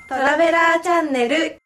トラベラーチャンネル。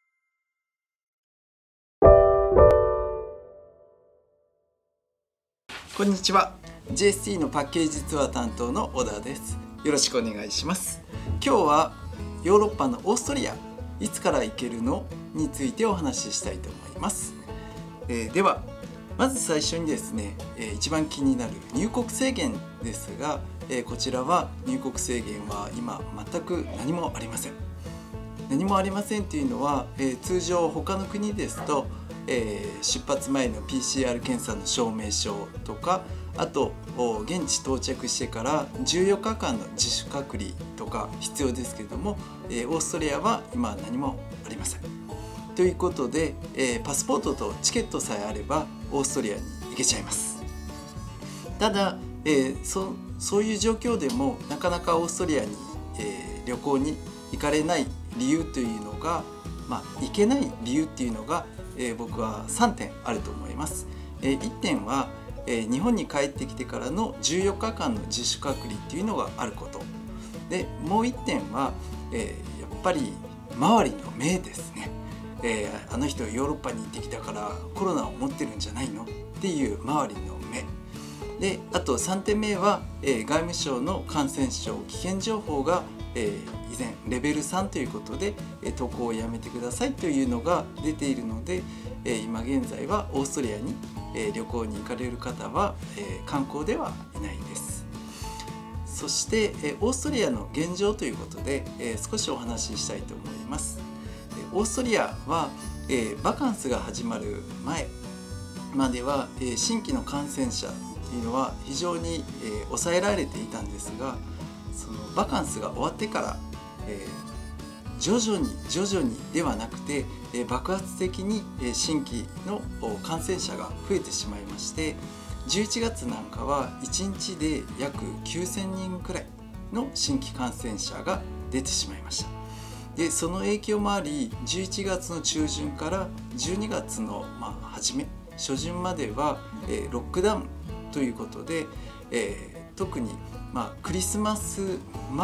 こんにちは。 JST のパッケージツアー担当の小田です。よろしくお願いします。今日はヨーロッパのオーストリア、いつから行けるのについてお話ししたいと思います。ではまず最初にですね、一番気になる入国制限ですが、こちらは入国制限は今全く何もありません。何もありませんというのは、通常他の国ですと、出発前の PCR 検査の証明書とか、あと現地到着してから14日間の自主隔離とか必要ですけれども、オーストリアは今何もありません。ということで、パスポートとチケットさえあればオーストリアに行けちゃいます。ただ、そういう状況でもなかなかオーストリアに、旅行に行かれない理由というのが、行けない理由っていうのが、僕は3点あると思います。1点は、日本に帰ってきてからの14日間の自主隔離っていうのがあることで、もう1点は、やっぱり周りの目ですね。あの人ヨーロッパに行ってきたからコロナを持ってるんじゃないのっていう周りの目で、あと3点目は、外務省の感染症危険情報が、以前レベル3ということで、渡航をやめてくださいというのが出ているので、今現在はオーストリアに、旅行に行かれる方は、観光ではいないです。そして、オーストリアの現状ということで、少しお話ししたいと思います。オーストリアは、バカンスが始まる前までは、新規の感染者というのは非常に、抑えられていたんですが、そのバカンスが終わってから、徐々にではなくて、爆発的に新規の感染者が増えてしまいまして、11月なんかは1日で約9000人くらいの新規感染者が出てしまいました。でその影響もあり、11月の中旬から12月の初旬までは、ロックダウンということで、特に、クリスマス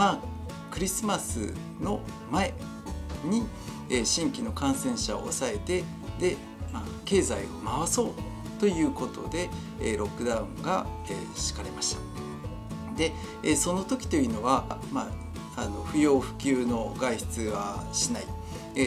の前に、新規の感染者を抑えて、で、経済を回そうということで、ロックダウンが、敷かれました。で、その時というのは、不要不急の外出はしない、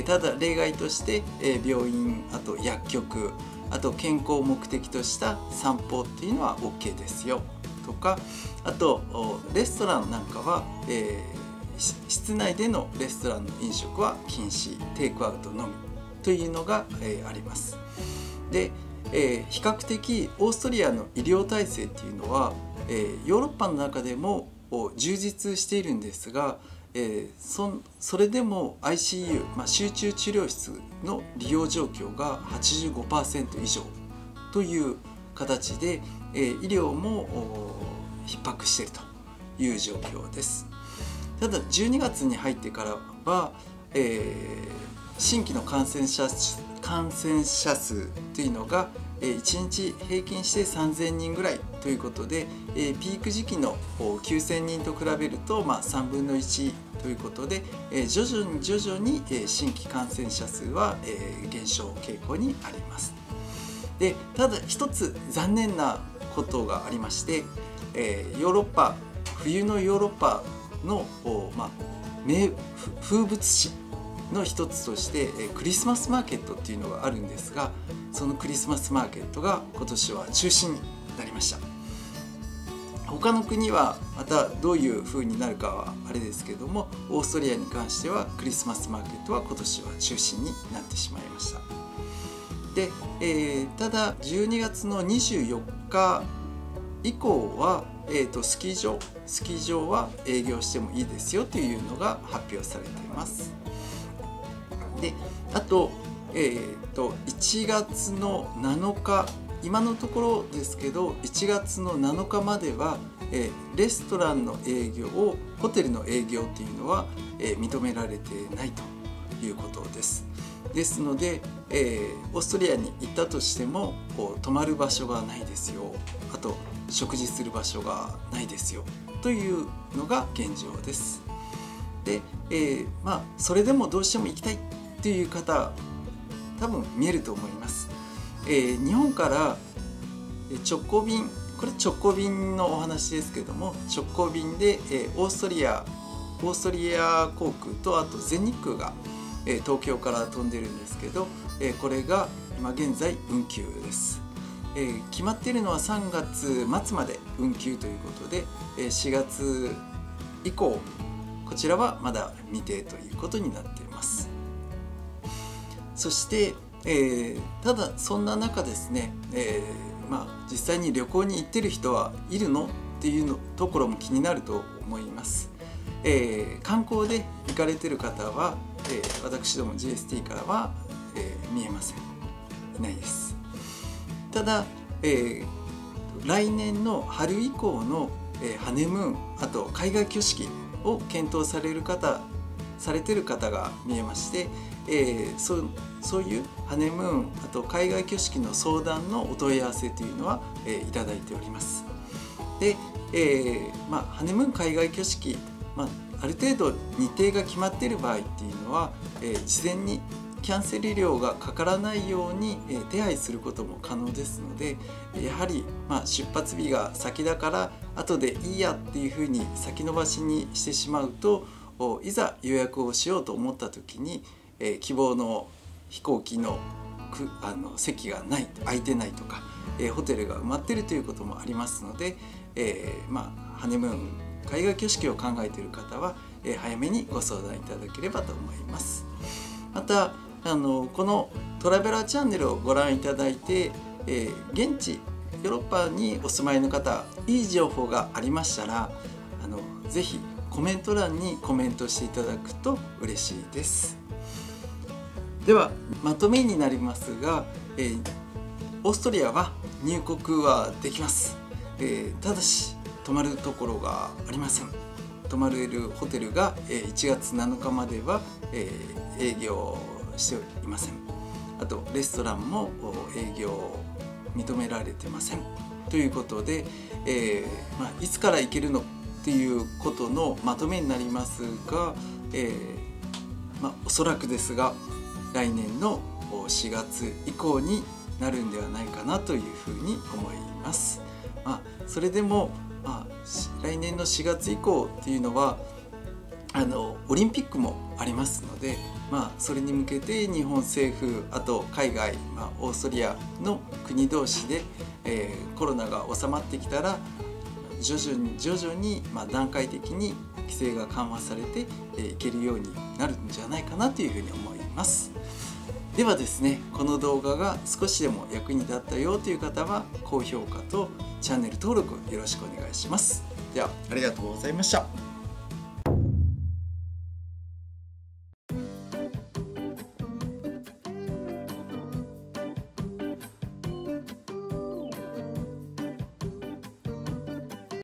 ただ例外として、病院、あと薬局、あと健康を目的とした散歩っていうのは OK ですよとか、あとレストランなんかは、室内でのレストランの飲食は禁止、テイクアウトのみというのが、あります。で、比較的オーストリアの医療体制っていうのは、ヨーロッパの中でも充実しているんですが、それでも ICU、集中治療室の利用状況が 85% 以上という形で、医療も逼迫しているという状況です。ただ12月に入ってからは、新規の感染者数というのが1日平均して3000人ぐらいということで、ピーク時期の9000人と比べると、3分の1ということで、徐々に新規感染者数は減少傾向にあります。で、ただ一つ残念なことがありまして、冬のヨーロッパの、風物詩の一つとしてクリスマスマーケットっていうのがあるんですが、そのクリスマスマーケットが今年は中止になりました。他の国はまたどういう風になるかはあれですけども、オーストリアに関してはクリスマスマーケットは今年は中止になってしまいました。で、ただ12月の24日以降は、スキー場は営業してもいいですよというのが発表されています。で、あと、1月の7日、今のところですけど1月の7日までは、レストランの営業をホテルの営業っていうのは、認められてないということです。ですので、オーストリアに行ったとしても泊まる場所がないですよ、あと食事する場所がないですよというのが現状です。でで、それでもどうしても行きたいっていう方多分見えると思います。日本から直行便、これ直行便のお話ですけども、直行便でオーストリア航空とあと全日空が東京から飛んでるんですけど、これが今現在運休です。決まっているのは3月末まで運休ということで、4月以降こちらはまだ未定ということになっています。そして、ただそんな中ですね、実際に旅行に行ってる人はいるのっていうところも気になると思います。観光で行かれてる方は、私ども GST からは、見えません。いないです。ただ、来年の春以降の、ハネムーン、あと海外挙式を検討されてる方が見えまして、そういうハネムーン、あと海外挙式の相談のお問い合わせというのは、いただいております。で、ハネムーン海外挙式、ある程度日程が決まっている場合っていうのは、事前にキャンセル料がかからないように手配することも可能ですので、やはり出発日が先だから後でいいやっていうふうに先延ばしにしてしまうと、いざ予約をしようと思った時に希望の飛行機の席がない、空いてないとか、ホテルが埋まっているということもありますので、ハネムーン海外挙式を考えている方は、早めにご相談いただければと思います。またこのトラベラーチャンネルをご覧いただいて、現地ヨーロッパにお住まいの方、いい情報がありましたらぜひコメント欄にコメントしていただくと嬉しいです。ではまとめになりますが、オーストリアは入国はできます。ただし泊まるところがありません。泊まれるホテルが1月7日までは営業していません。あとレストランも営業認められてませんということで、いつから行けるのっていうことのまとめになりますが、おそらくですが来年の4月以降になるんではないかなというふうに思います。それでも来年の4月以降っていうのはオリンピックもありますので、それに向けて日本政府、あと海外、オーストリアの国同士で、コロナが収まってきたら徐々に段階的に規制が緩和されていけるようになるんじゃないかなというふうに思います。ではですね、この動画が少しでも役に立ったよという方は高評価とチャンネル登録よろしくお願いします。ではありがとうございました。